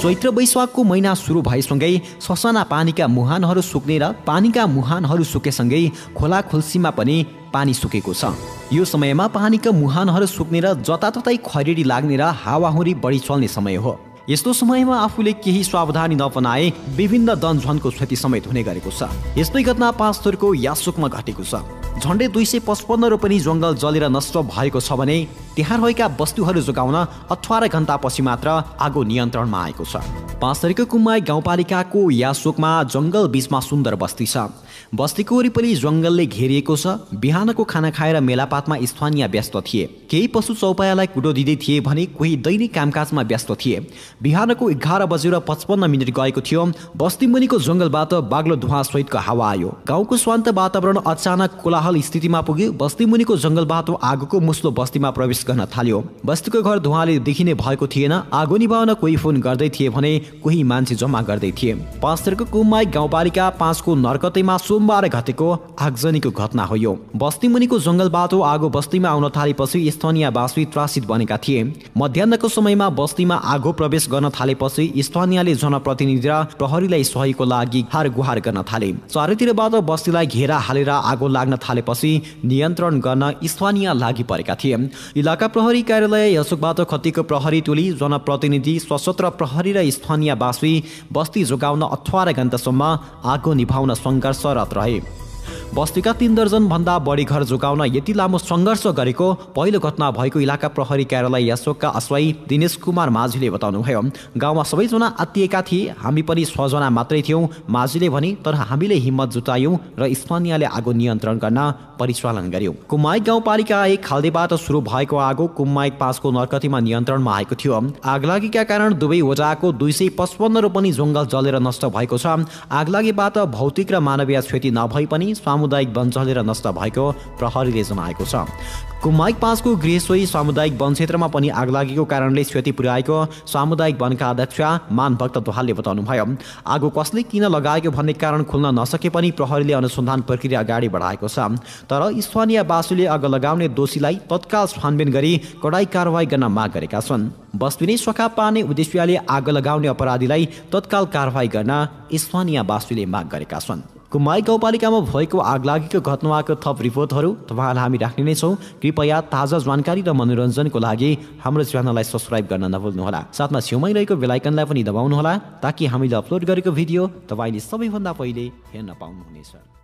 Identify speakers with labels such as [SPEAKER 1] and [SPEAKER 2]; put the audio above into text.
[SPEAKER 1] चैत्र वैशाखको महिना सुरु भएसँगै ससाना पानीका मुहानहरू सुक्ने र पानीका मुहानहरू सुकेसँगै खोला खुल्सीमा पनि पानी सुकेको छ। यो समयमा पानीका मुहानहरू सुक्ने र जताततै खरेडी लाग्ने र हावाहुरी बढी चल्ने समय हो। यस्तो समयमा आफूले केही सावधानी नअपनाए विभिन्न जनधनको क्षति समेत हुने गरेको छ। यस्तै घटना पाँचथरको यासोकमा घटेको छ। झन्डै 255 रोपनी जङ्गल जलेर नष्ट भएको छ भने त्यहाँ रहेका वस्तुहरू जोगाउन 18 घण्टापछि मात्र आगो नियन्त्रणमा आएको छ। पाँचथरको कुमाई गाउँपालिकाको यासोकमा जङ्गल बीचमा सुन्दर बस्ती छ। बस्तीको वरिपरि जङ्गलले घेरिएको छ। बिहानको खाना खाएर मेलापातमा स्थानीय व्यस्त थिए। केही पशु चौपायालाई कुटो दिँदै थिए भने कोही दैनिक कामकाजमा व्यस्त थिए। बिहानको 11:55 गएको थियो। बस्ती मुनिको जङ्गलबाट बाग्लो धुवा सहितको हावा आयो। गाउँको शान्त वातावरण अचानक कोलाहल स्थितिमा पुग्यो। बस्ती मुनिको जङ्गलबाट आगोको मुस्लो बस्तीमा प्रवेश गर्न थाल्यो। बस्तीको घर धुवाले देखिने भएको थिएन। आगो निभाउन कोही फोन गर्दै थिए भने कोही मान्छे जम्मा गर्दै थिए। पाँचथरको कुमाई गाउँपालिका 5 को नरकतेमा सोमबार घटेको आगजनीको घटना हो यो। बस्ती मुनिको जङ्गलबाट आगो बस्तीमा आउन थालेपछि स्थानीयवासी त्रासित बनेका थिए। मध्याहको समयमा बस्तीमा आगो प्रवेश गर्न थालेपछि स्थानीयले जनप्रतिनिधि र प्रहरीलाई सहयोगको लागि हार गुहार गर्न थाले। चारैतिरबाट बस्तीलाई घेरा हालेर आगो लाग्न थालेपछि नियन्त्रण गर्न स्थानीय लागि परेका थिए। इलाका प्रहरी कार्यालय यासोकबाट खटिएको प्रहरी टोली, जनप्रतिनिधि, सशस्त्र प्रहरी र स्थानीयवासी बस्ती जोगाउन 18 घण्टासम्म आगो निभाउन सङ्घर्षरत रहे। बस्तीका 3 दर्जन भन्दा बढी घर जोगाउन यति लामो सङ्घर्ष गरेको पहिलो घटना भएको इलाका प्रहरी कार्यालय यासोकका असवाई दिनेश कुमार माझीले बताउनुभयो। गाउँमा सबैजना आत्तिएका थिए। हामी पनि 6 जना मात्रै थियौँ, माझीले भने। तर हामीले हिम्मत जुटायौँ र स्थानीयले आगो नियन्त्रण गर्न परिचालन गर्यौँ। कुमाई गाउँपालिका 1 खाल्देबाट सुरु भएको आगो कुमाई 5 को नरकतीमा नियन्त्रणमा आएको थियो। आगलागीका कारण दुवै वडाको 255 रोपनी जङ्गल जलेर नष्ट भएको छ। आगलागीबाट भौतिक र मानवीय क्षति नभई पनि सामुदायिक वन जलेर नष्ट भएको प्रहरीले जनाएको छ। कुमाई 5 को गृहसोही सामुदायिक वन क्षेत्रमा पनि आगलागीको कारणले क्षति पुर्याएको सामुदायिक वनका अध्यक्ष मानभक्त दोहालले बताउनुभयो। आगो कसले किन लगाएको भन्ने कारण खुल्न नसके पनि प्रहरीले अनुसन्धान प्रक्रिया अगाडि बढाएको छ। तर स्थानीयवासीले आगो लगाउने दोषीलाई तत्काल छानबिन गरी कडाई कारवाही गर्न माग गरेका छन्। बस्ती नै सखा पार्ने उद्देश्यले आगो लगाउने अपराधीलाई तत्काल कारवाही गर्न स्थानीयवासीले माग गरेका छन्। कुमाई गाउँपालिकामा भएको आगलागीको घटनाको थप रिपोर्टहरू तपाईँलाई हामी राख्ने नै छौँ। कृपया ताजा जानकारी र मनोरञ्जनको लागि हाम्रो च्यानललाई सब्स्क्राइब गर्न नभुल्नुहोला। साथमा छेउमै रहेको बेल आइकनलाई पनि दबाउनुहोला ताकि हामीले अपलोड गरेको भिडियो तपाईँले सबैभन्दा पहिले हेर्न पाउनुहुनेछ।